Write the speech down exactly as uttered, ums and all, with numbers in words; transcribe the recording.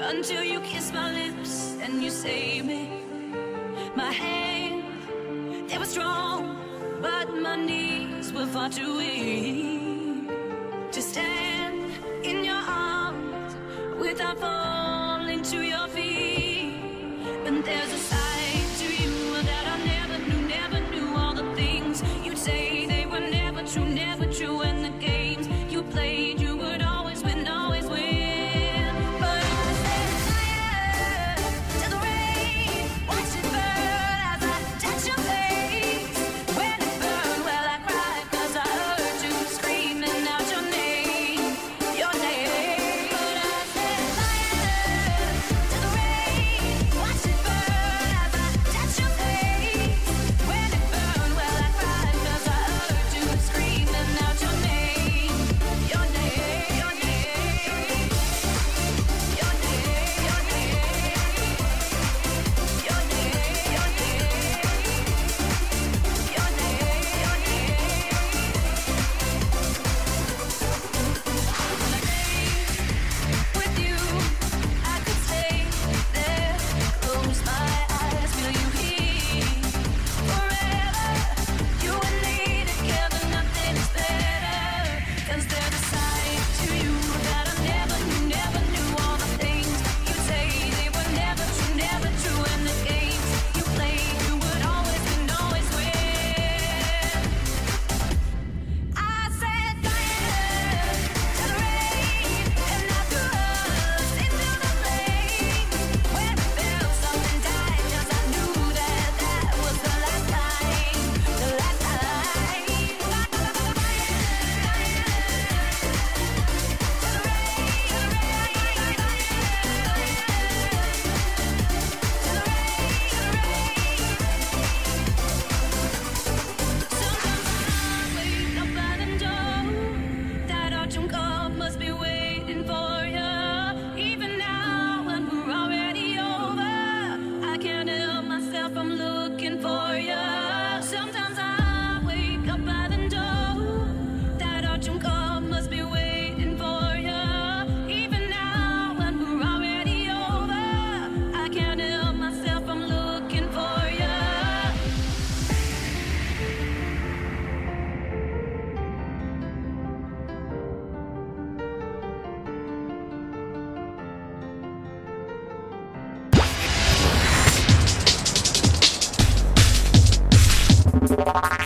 until you kiss my lips and you save me. My hands, they were strong, but my knees were far too weak to stand in your arms without falling to your feet. But there's a side to you that I never knew, never knew. All the things you'd say, they were never true, never true. And the games you played, you would always win, always win. Bye.